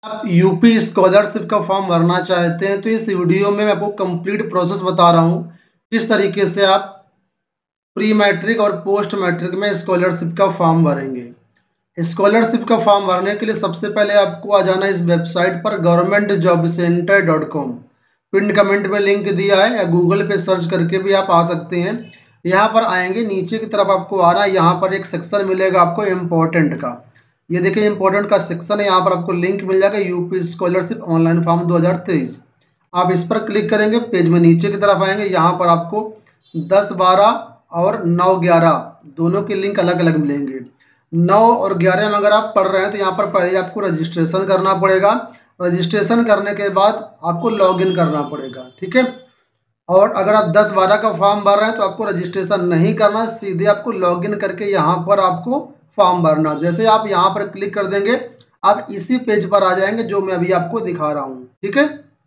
आप UP scholarship का form भरना चाहते हैं तो इस वीडियो में मैं आपको कंप्लीट प्रोसेस बता रहा हूँ किस तरीके से आप प्री मैट्रिक और पोस्ट मैट्रिक में स्कॉलरशिप का फॉर्म भरेंगे। स्कॉलरशिप का फॉर्म भरने के लिए सबसे पहले आपको आ जाना इस वेबसाइट पर governmentjobcenter.com। पिन कमेंट में लिंक दिया है या गूगल पे सर्च करके भी आप आ सकते हैं। यहाँ पर आएंगे, नीचे की तरफ आपको आ रहा है, यहाँ पर एक सेक्शन मिलेगा आपको इम्पोर्टेंट का। ये देखिए इम्पोर्टेंट का सेक्शन है, यहाँ पर आपको लिंक मिल जाएगा यूपी स्कॉलरशिप ऑनलाइन फॉर्म 2023। आप इस पर क्लिक करेंगे, पेज में नीचे की तरफ आएंगे, यहाँ पर आपको 10-12 और 9-11 दोनों के लिंक अलग अलग मिलेंगे। 9 और 11 में अगर आप पढ़ रहे हैं तो यहाँ पर पहले आपको रजिस्ट्रेशन करना पड़ेगा। रजिस्ट्रेशन करने के बाद आपको लॉगिन करना पड़ेगा, ठीक है। और अगर आप 10-12 का फॉर्म भर रहे हैं तो आपको रजिस्ट्रेशन नहीं करना, सीधे आपको लॉगिन करके यहाँ पर आपको फॉर्म भरना। जैसे आप यहाँ पर क्लिक कर देंगे आप इसी पेज पर आ जाएंगे जो मैं अभी आपको दिखा रहा हूँ, ठीक है।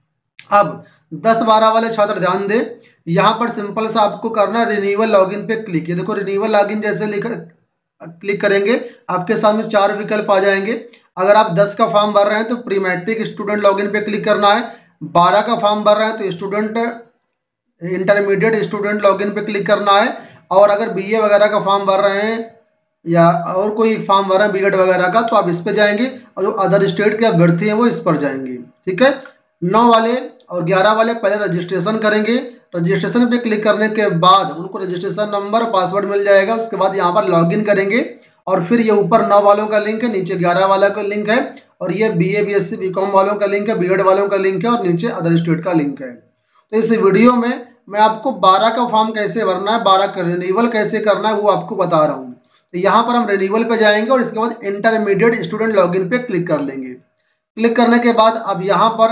अब 10-12 वाले छात्र ध्यान दें, यहाँ पर सिंपल सा आपको करना है रिन्यूअल लॉगिन पे क्लिक। ये देखो रिन्यूअल लॉगिन जैसे लिखा क्लिक करेंगे आपके सामने 4 विकल्प आ जाएंगे। अगर आप 10 का फॉर्म भर रहे हैं तो प्री मैट्रिक स्टूडेंट लॉगिन पे क्लिक करना है। 12 का फॉर्म भर रहे हैं तो स्टूडेंट इंटरमीडिएट स्टूडेंट लॉगिन पे क्लिक करना है। और अगर बीए वगैरह का फॉर्म भर रहे हैं या और कोई फॉर्म भर रहे हैं बीएड वगैरह का तो आप इस पे जाएंगे, और जो अदर स्टेट के अभ्यर्थी हैं वो इस पर जाएंगे, ठीक है। 9 वाले और 11 वाले पहले रजिस्ट्रेशन करेंगे। रजिस्ट्रेशन पे क्लिक करने के बाद उनको रजिस्ट्रेशन नंबर पासवर्ड मिल जाएगा। उसके बाद यहाँ पर लॉगिन करेंगे और फिर ये ऊपर 9 वालों का लिंक है, नीचे 11 वाला का लिंक है, और ये बीए बीएससी बीकॉम वालों का लिंक है, बीएड वालों का लिंक है, और नीचे अदर स्टेट का लिंक है। तो इस वीडियो में मैं आपको 12 का फॉर्म कैसे भरना है, 12 का रिन्यूअल कैसे करना है वो आपको बता रहा हूँ। तो यहाँ पर हम रिन्यूअल पे जाएंगे और इसके बाद इंटरमीडिएट स्टूडेंट लॉगिन पे क्लिक कर लेंगे। क्लिक करने के बाद अब यहाँ पर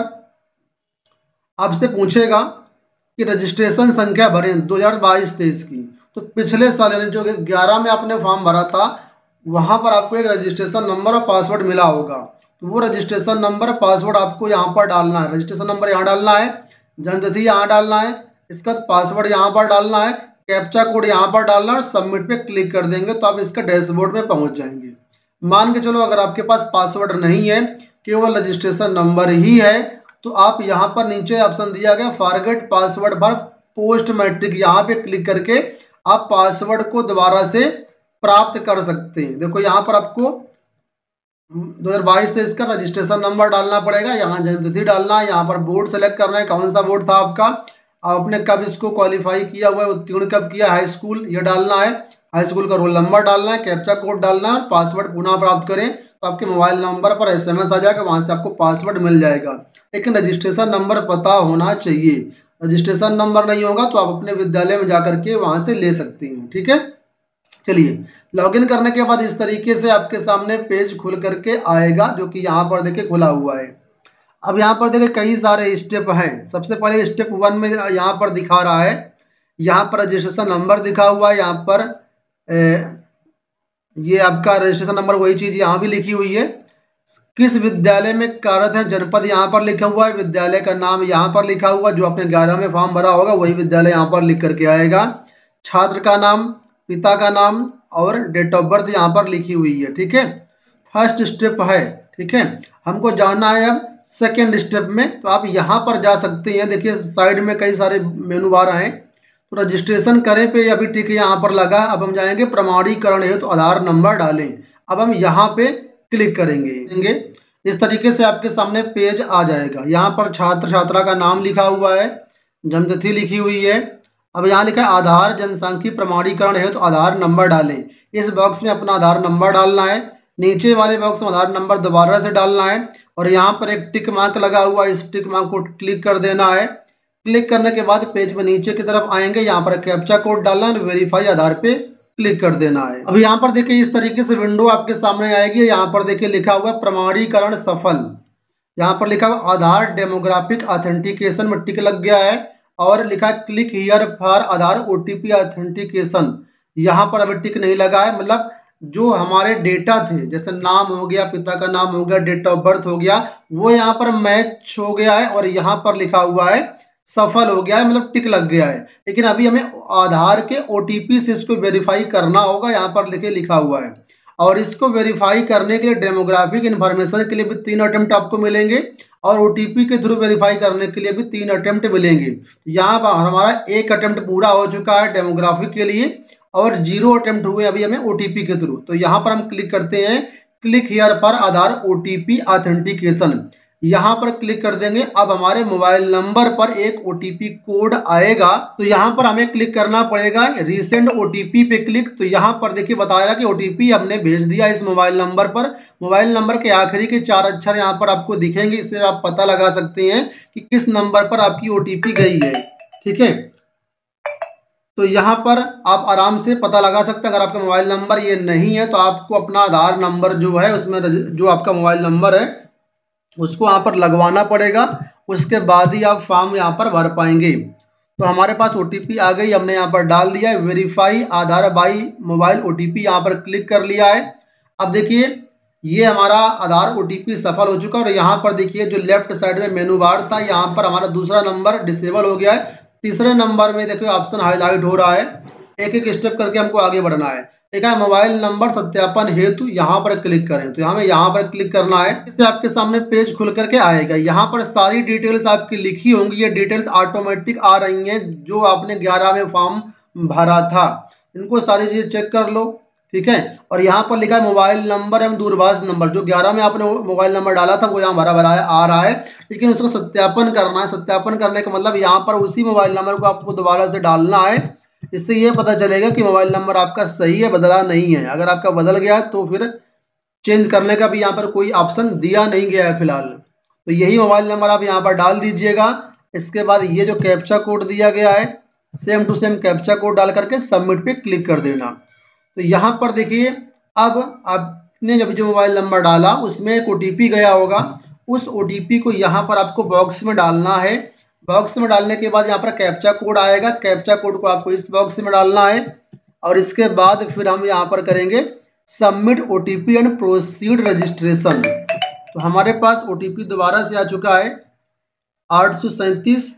आपसे पूछेगा कि रजिस्ट्रेशन संख्या भरें 2022-23 की। तो पिछले साल यानी जो 11 में आपने फॉर्म भरा था वहां पर आपको एक रजिस्ट्रेशन नंबर और पासवर्ड मिला होगा। तो वो रजिस्ट्रेशन नंबर पासवर्ड आपको यहाँ पर डालना है। रजिस्ट्रेशन नंबर यहाँ डालना है, जन्मतिथि यहाँ डालना है, इसका पासवर्ड यहाँ पर डालना है, कैप्चा कोड यहाँ पर डालना है और सबमिट पे क्लिक कर देंगे तो आप इसका डैशबोर्ड में पहुंच जाएंगे। मान के चलो अगर आपके पास पासवर्ड नहीं है, केवल रजिस्ट्रेशन नंबर ही है, तो आप यहाँ पर नीचे ऑप्शन दिया गया forget password for post matric, यहाँ पे क्लिक करके आप पासवर्ड को दोबारा से प्राप्त कर सकते हैं। देखो यहाँ पर आपको 2022-23 का रजिस्ट्रेशन नंबर डालना पड़ेगा, यहाँ जन्मतिथि डालना है, यहाँ पर बोर्ड सेलेक्ट करना है कौन सा बोर्ड था आपका, आपने कब इसको क्वालिफाई किया हुआ है, उत्तीर्ण कब किया, हाई स्कूल ये डालना है, हाई स्कूल का रोल नंबर डालना है, कैप्चा कोड डालना है, पासवर्ड पुनः प्राप्त करें तो आपके मोबाइल नंबर पर एसएमएस आ जाएगा, वहां से आपको पासवर्ड मिल जाएगा। लेकिन रजिस्ट्रेशन नंबर पता होना चाहिए। रजिस्ट्रेशन नंबर नहीं होगा तो आप अपने विद्यालय में जाकर के वहां से ले सकते हैं, ठीक है। चलिए लॉगिन करने के बाद इस तरीके से आपके सामने पेज खुल करके आएगा जो कि यहाँ पर देखिए खुला हुआ है। अब यहाँ पर देखिए कई सारे स्टेप हैं। सबसे पहले स्टेप 1 में यहाँ पर दिखा रहा है, यहाँ पर रजिस्ट्रेशन नंबर दिखा हुआ है, यहाँ पर ये आपका रजिस्ट्रेशन नंबर वही चीज यहाँ भी लिखी हुई है। किस विद्यालय में कार्यरत है जनपद यहाँ पर लिखा हुआ है, विद्यालय का नाम यहाँ पर लिखा हुआ, जो आपने 11 में फॉर्म भरा होगा वही विद्यालय यहाँ पर लिख करके आएगा। छात्र का नाम, पिता का नाम और डेट ऑफ बर्थ यहाँ पर लिखी हुई है, ठीक है। फर्स्ट स्टेप है, ठीक है। हमको जानना है अब सेकेंड स्टेप में, तो आप यहाँ पर जा सकते हैं। देखिए साइड में कई सारे मेनू बार आए, तो रजिस्ट्रेशन करें पे अभी ठीक है यहाँ पर लगा। अब हम जाएंगे प्रमाणीकरण है तो आधार नंबर डालें। अब हम यहाँ पे क्लिक करेंगे, इस तरीके से आपके सामने पेज आ जाएगा। यहाँ पर छात्र छात्रा का नाम लिखा हुआ है, जन्मतिथि लिखी हुई है। अब यहाँ लिखा है आधार जनसांख्यिकी प्रमाणीकरण है तो आधार नंबर डालें। इस बॉक्स में अपना आधार नंबर डालना है, नीचे वाले बॉक्स में आधार नंबर दोबारा से डालना है, और यहाँ पर एक टिक मार्क लगा हुआ है, इस टिक मार्क को क्लिक कर देना है। क्लिक करने के बाद पेज में नीचे की तरफ आएंगे, यहाँ पर कैप्चा कोड डालना है, वेरीफाई आधार पे क्लिक कर देना है। अब यहाँ पर देखिए इस तरीके से विंडो आपके सामने आएगी। यहाँ पर देखिए लिखा हुआ है प्रमाणीकरण सफल, यहाँ पर लिखा हुआ आधार डेमोग्राफिक ऑथेंटिकेशन में टिक लग गया है, और लिखा है click here for Aadhaar OTP authentication, यहाँ पर अभी टिक नहीं लगा है। मतलब जो हमारे डेटा थे जैसे नाम हो गया, पिता का नाम हो गया, डेट ऑफ बर्थ हो गया, वो यहाँ पर मैच हो गया है और यहाँ पर लिखा हुआ है सफल हो गया है, मतलब टिक लग गया है। लेकिन अभी हमें आधार के ओटीपी से इसको वेरीफाई करना होगा, यहाँ पर लिखा हुआ है। और इसको वेरीफाई करने के लिए डेमोग्राफिक इन्फॉर्मेशन के लिए भी 3 अटेम्प्ट आपको मिलेंगे और ओटीपी के थ्रू वेरीफाई करने के लिए भी 3 अटेम्प्ट मिलेंगे। यहाँ पर हमारा 1 अटेम्प्ट पूरा हो चुका है डेमोग्राफिक के लिए और 0 अटेम्प्ट हुए अभी हमें ओटीपी के थ्रू। तो यहाँ पर हम क्लिक करते हैं क्लिक हियर पर आधार ओटीपी ऑथेंटिकेशन, यहाँ पर क्लिक कर देंगे। अब हमारे मोबाइल नंबर पर एक ओटीपी कोड आएगा, तो यहाँ पर हमें क्लिक करना पड़ेगा रीसेंट ओटीपी पे क्लिक। तो यहाँ पर देखिए बताया कि ओटीपी हमने भेज दिया इस मोबाइल नंबर पर। मोबाइल नंबर के आखिरी के 4 अक्षर यहाँ पर आपको दिखेंगे, इससे आप पता लगा सकते हैं कि किस नंबर पर आपकी ओटीपी गई है। ठीक है, तो यहाँ पर आप आराम से पता लगा सकते हैं। अगर आपका मोबाइल नंबर ये नहीं है तो आपको अपना आधार नंबर जो है उसमें जो आपका मोबाइल नंबर है उसको यहाँ पर लगवाना पड़ेगा, उसके बाद ही आप फॉर्म यहाँ पर भर पाएंगे। तो हमारे पास ओटीपी आ गई, हमने यहाँ पर डाल दिया है verify Aadhaar by mobile OTP, यहाँ पर क्लिक कर लिया है। अब देखिए ये हमारा आधार ओटीपी सफल हो चुका है और यहाँ पर देखिए जो लेफ्ट साइड में मेनू बार था यहाँ पर हमारा दूसरा नंबर डिसेबल हो गया है। तीसरे नंबर में देखिए ऑप्शन हाईलाइट हो रहा है, एक एक स्टेप करके हमको आगे बढ़ना है। ठीक है, मोबाइल नंबर सत्यापन हेतु यहाँ पर क्लिक करें, तो हमें यहाँ पर क्लिक करना है। इससे आपके सामने पेज खुल करके आएगा, यहाँ पर सारी डिटेल्स आपकी लिखी होंगी, ये डिटेल्स ऑटोमेटिक आ रही हैं जो आपने 11 में फॉर्म भरा था, इनको सारी चीजें चेक कर लो। ठीक है, और यहाँ पर लिखा है मोबाइल नंबर एवं दूरभाष नंबर, जो 11 में आपने मोबाइल नंबर डाला था वो यहाँ भरा भरा आ रहा है, लेकिन उसको सत्यापन करना है। सत्यापन करने का मतलब यहाँ पर उसी मोबाइल नंबर को आपको दोबारा से डालना है, इससे ये पता चलेगा कि मोबाइल नंबर आपका सही है, बदला नहीं है। अगर आपका बदल गया तो फिर चेंज करने का भी यहाँ पर कोई ऑप्शन दिया नहीं गया है फिलहाल। तो यही मोबाइल नंबर आप यहाँ पर डाल दीजिएगा। इसके बाद ये जो कैप्चा कोड दिया गया है same to same captcha code डाल करके सबमिट पे क्लिक कर देना। तो यहाँ पर देखिए अब आपने जब जो मोबाइल नंबर डाला उसमें एक ओटीपी गया होगा, उस ओटीपी को यहाँ पर आपको बॉक्स में डालना है। बॉक्स में डालने के बाद यहाँ पर कैप्चा कोड आएगा, कैप्चा कोड को आपको इस बॉक्स में डालना है और इसके बाद फिर हम यहाँ पर करेंगे submit OTP and proceed registration. तो हमारे पास ओटीपी दोबारा से आ चुका है 837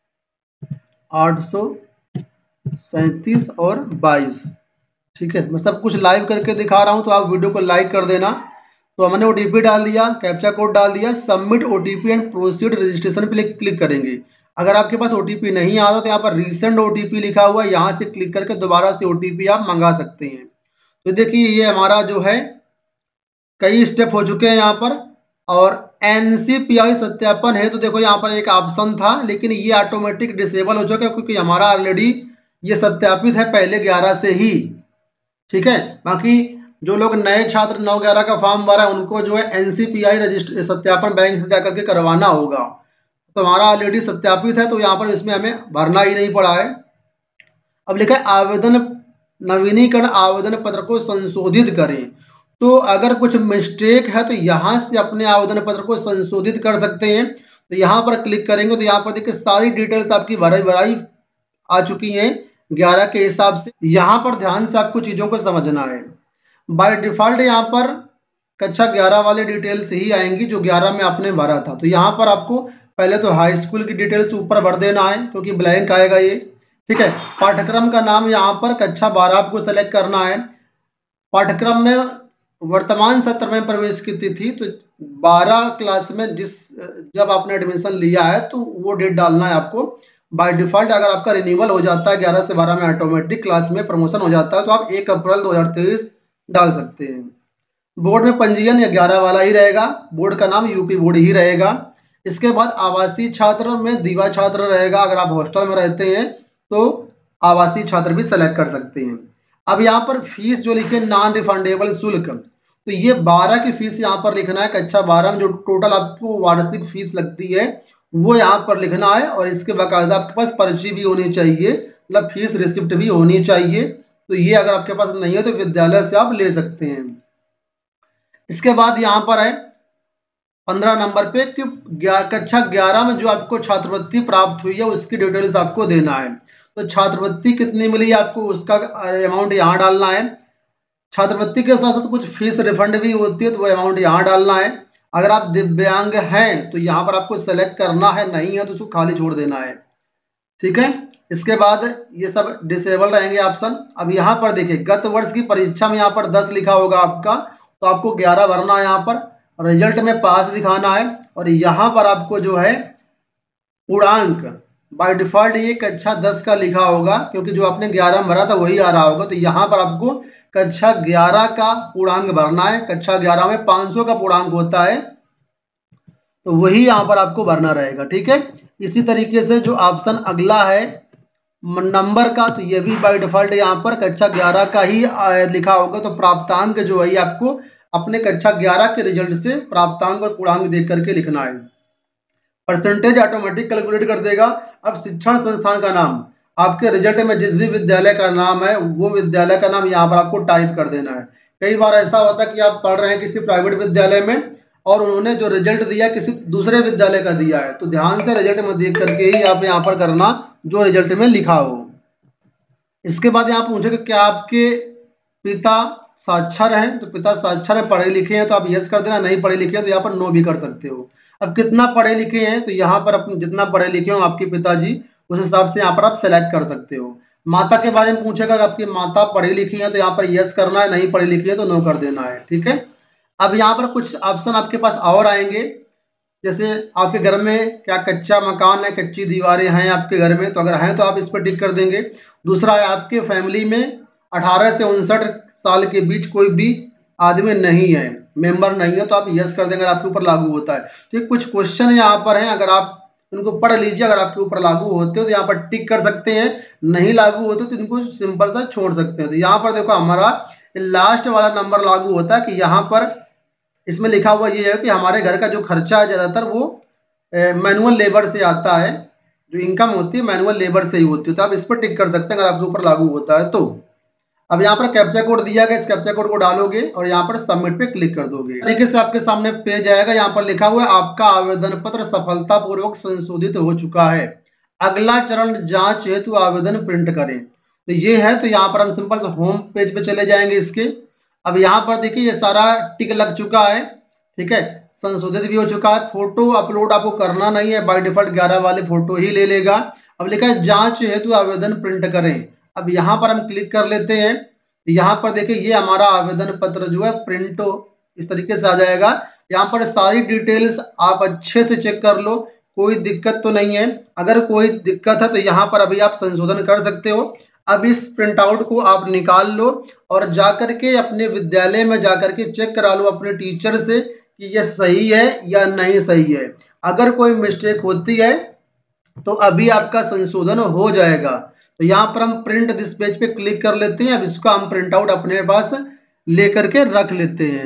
और 22। ठीक है, मैं सब कुछ लाइव करके दिखा रहा हूं तो आप वीडियो को लाइक कर देना। तो हमने ओटीपी डाल दिया, कैप्चा कोड डाल दिया, submit OTP and proceed registration पे क्लिक करेंगे। अगर आपके पास ओटीपी नहीं आता तो यहाँ पर रीसेंट ओटीपी लिखा हुआ है, यहाँ से क्लिक करके दोबारा से ओटीपी आप मंगा सकते हैं। तो देखिए ये हमारा जो है कई स्टेप हो चुके हैं यहाँ पर, और एनसीपीआई सत्यापन है तो देखो यहाँ पर एक ऑप्शन था लेकिन ये ऑटोमेटिक डिसेबल हो चुका है क्योंकि हमारा ऑलरेडी ये सत्यापित है पहले 11 से ही। ठीक है, बाकी जो लोग नए छात्र 9/11 का फॉर्म भरा है उनको जो है एनसीपीआई रजिस्टर सत्यापन बैंक से जाकर के करवाना होगा। तो हमारा ऑलरेडी सत्यापित है तो यहाँ पर इसमें हमें भरना ही नहीं पड़ा है। अब लिखा है आवेदन नवीनीकरण आवेदन पत्र को संशोधित करें। तो अगर कुछ मिस्टेक है तो यहाँ से अपने आवेदन पत्र को संशोधित कर सकते हैं। तो यहाँ पर क्लिक करेंगे तो यहाँ पर देखिए सारी डिटेल्स आपकी भराई आ चुकी हैं 11 के हिसाब से। यहाँ पर ध्यान से आपको चीज़ों को समझना है। बाय डिफॉल्ट यहाँ पर कक्षा 11 वाले डिटेल्स ही आएंगी जो 11 में आपने भरा था। तो यहाँ पर आपको पहले तो हाई स्कूल की डिटेल्स ऊपर भर देना है क्योंकि ब्लैंक आएगा ये। ठीक है, पाठ्यक्रम का नाम यहाँ पर कक्षा 12 आपको सेलेक्ट करना है। पाठ्यक्रम में वर्तमान सत्र में प्रवेश की तिथि तो 12 क्लास में जब आपने एडमिशन लिया है तो वो डेट डालना है आपको। बाय डिफॉल्ट अगर आपका रिन्यूअल हो जाता है 11 से 12 में ऑटोमेटिक क्लास में प्रमोशन हो जाता है तो आप 1 अप्रैल 2023 डाल सकते हैं। बोर्ड में पंजीयन या 11 वाला ही रहेगा, बोर्ड का नाम यूपी बोर्ड ही रहेगा। इसके बाद आवासीय छात्र में दीवा छात्र रहेगा, अगर आप हॉस्टल में रहते हैं तो आवासीय छात्र भी सेलेक्ट कर सकते हैं। अब यहाँ पर फीस जो लिखे नॉन रिफंडेबल शुल्क, तो ये 12 की फीस यहाँ पर लिखना है। कक्षा 12 में जो टोटल आपको वार्षिक फीस लगती है वो यहाँ पर लिखना है और इसके बाकायदा आपके पास पर्ची भी होनी चाहिए, मतलब फीस रिसिप्ट भी होनी चाहिए। तो ये अगर आपके पास नहीं है तो विद्यालय से आप ले सकते हैं। इसके बाद यहाँ पर है 15 नंबर पे कि कक्षा 11 में जो आपको छात्रवृत्ति प्राप्त हुई है उसकी डिटेल्स आपको देना है। तो छात्रवृत्ति कितनी मिली आपको उसका अमाउंट यहाँ डालना है। छात्रवृत्ति के साथ साथ कुछ फीस रिफंड भी होती है तो वो अमाउंट यहाँ डालना है। अगर आप दिव्यांग हैं तो यहाँ पर आपको सेलेक्ट करना है, नहीं है तो उसको खाली छोड़ देना है। ठीक है। इसके बाद ये सब डिसेबल रहेंगे ऑप्शन। अब यहाँ पर देखिए गत वर्ष की परीक्षा में यहाँ पर 10 लिखा होगा आपका, तो आपको 11 भरना है। यहाँ पर रिजल्ट में पास दिखाना है, और यहाँ पर आपको जो है पूर्णांक बाय डिफॉल्ट ये कक्षा 10 का लिखा होगा, क्योंकि जो आपने 11 में भरा था वही आ रहा होगा। तो यहाँ पर आपको कक्षा 11 का पूर्णांक भरना है। कक्षा 11 में 500 का पूर्णांक होता है, तो वही यहाँ पर आपको भरना रहेगा। ठीक है। इसी तरीके से जो ऑप्शन अगला है नंबर का, तो ये भी बाय डिफॉल्ट यहाँ पर कक्षा 11 का ही लिखा होगा। तो प्राप्तांक जो है आपको अपने कक्षा 11 के रिजल्ट से प्राप्तांक और पूर्णांक देख करके लिखना है। परसेंटेज ऑटोमेटिक कैलकुलेट कर देगा। अब शिक्षण संस्थान का नाम, आपके रिजल्ट में जिस भी विद्यालय का नाम है वो विद्यालय का नाम यहाँ पर आपको टाइप कर देना है। कई बार ऐसा होता है कि आप पढ़ रहे हैं किसी प्राइवेट विद्यालय में और उन्होंने जो रिजल्ट दिया किसी दूसरे विद्यालय का दिया है, तो ध्यान से रिजल्ट में देख करके ही आप यहाँ पर करना जो रिजल्ट में लिखा हो। इसके बाद यहाँ पूछेगा क्या आपके पिता साक्षर हैं, तो पिता साक्षर है, पढ़े लिखे हैं, तो आप यस कर देना। नहीं पढ़े लिखे हैं तो यहाँ पर नो भी कर सकते हो। अब कितना पढ़े लिखे हैं, तो यहाँ पर अपने जितना पढ़े लिखे हो आपके पिताजी, उस हिसाब से यहाँ पर आप सेलेक्ट कर सकते हो। माता के बारे में पूछेगा कि आपकी माता पढ़ी लिखी है, तो यहाँ पर यस करना है। नहीं पढ़ी लिखी है तो नो कर देना है। ठीक है। अब यहाँ पर कुछ ऑप्शन आपके पास और आएंगे, जैसे आपके घर में क्या कच्चा मकान है, कच्ची दीवारें हैं आपके घर में, तो अगर हैं तो आप इस पर टिक कर देंगे। दूसरा है आपके फैमिली में 18 से 59 साल के बीच कोई भी आदमी नहीं है, मेंबर नहीं है, तो आप यस कर देंगे, अगर आपके ऊपर लागू होता है। तो ये कुछ क्वेश्चन यहाँ पर हैं, अगर आप इनको पढ़ लीजिए, अगर आपके ऊपर लागू होते हो तो यहाँ पर टिक कर सकते हैं। नहीं लागू होते तो इनको सिंपल सा छोड़ सकते हैं। तो यहाँ पर देखो हमारा लास्ट वाला नंबर लागू होता है कि यहाँ पर इसमें लिखा हुआ ये है कि हमारे घर का जो खर्चा है ज़्यादातर वो मैनुअल लेबर से आता है, जो इनकम होती है मैनुअल लेबर से ही होती है। तो आप इस पर टिक कर सकते हैं अगर आपके ऊपर लागू होता है तो। अब यहाँ पर कैप्चा कोड दिया गया, इस कैप्चा कोड को डालोगे और यहाँ पर सबमिट पे क्लिक कर दोगे। तरीके से आपके सामने पेज आएगा, यहाँ पर लिखा हुआ है आपका आवेदन पत्र सफलतापूर्वक संशोधित हो चुका है, अगला चरण जांच हेतु आवेदन प्रिंट करें। तो ये है, तो यहाँ पर हम सिंपल से होम पेज पे चले जाएंगे इसके। अब यहाँ पर देखिए ये सारा टिक लग चुका है। ठीक है, संशोधित भी हो चुका है। फोटो अपलोड आपको करना नहीं है, बाय डिफॉल्ट 11 वाले फोटो ही ले लेगा। अब लिखा है जांच हेतु आवेदन प्रिंट करें। अब यहाँ पर हम क्लिक कर लेते हैं। यहाँ पर देखिए ये हमारा आवेदन पत्र जो है प्रिंट इस तरीके से आ जाएगा। यहाँ पर सारी डिटेल्स आप अच्छे से चेक कर लो, कोई दिक्कत तो नहीं है। अगर कोई दिक्कत है तो यहाँ पर अभी आप संशोधन कर सकते हो। अब इस प्रिंट आउट को आप निकाल लो और जाकर के अपने विद्यालय में जाकर के चेक करा लो अपने टीचर से कि ये सही है या नहीं सही है। अगर कोई मिस्टेक होती है तो अभी आपका संशोधन हो जाएगा। तो यहाँ पर हम प्रिंट दिस पेज पे क्लिक कर लेते हैं। अब इसका हम प्रिंट आउट अपने पास लेकर के रख लेते हैं।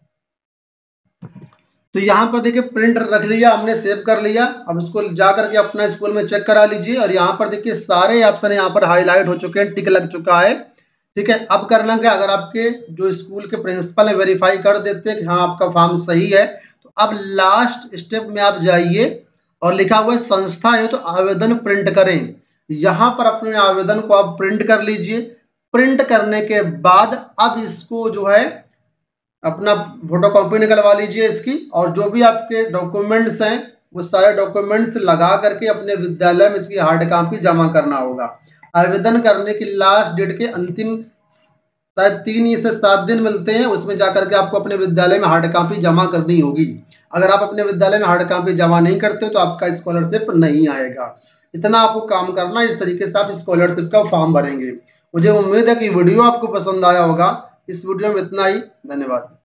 तो यहाँ पर देखिए प्रिंट रख लिया हमने, सेव कर लिया। अब इसको जा करके अपना स्कूल में चेक करा लीजिए और यहाँ पर देखिए सारे ऑप्शन यहाँ पर हाईलाइट हो चुके हैं, टिक लग चुका है। ठीक है, अब करना क्या, अगर आपके जो स्कूल के प्रिंसिपल है वेरीफाई कर देते हैं कि हाँ आपका फॉर्म सही है, तो अब लास्ट स्टेप में आप जाइए और लिखा हुआ है संस्था है तो आवेदन प्रिंट करें। यहाँ पर अपने आवेदन को आप प्रिंट कर लीजिए। प्रिंट करने के बाद अब इसको जो है अपना फोटो कॉपी निकलवा लीजिए इसकी, और जो भी आपके डॉक्यूमेंट्स हैं वो सारे डॉक्यूमेंट्स लगा करके अपने विद्यालय में इसकी हार्ड कॉपी जमा करना होगा। आवेदन करने की लास्ट डेट के अंतिम शायद 3 से 7 दिन मिलते हैं, उसमें जाकर के आपको अपने विद्यालय में हार्ड कॉपी जमा करनी होगी। अगर आप अपने विद्यालय में हार्ड कॉपी जमा नहीं करते तो आपका स्कॉलरशिप नहीं आएगा। इतना आपको काम करना, इस तरीके से आप स्कॉलरशिप का फॉर्म भरेंगे। मुझे उम्मीद है कि वीडियो आपको पसंद आया होगा। इस वीडियो में इतना ही, धन्यवाद।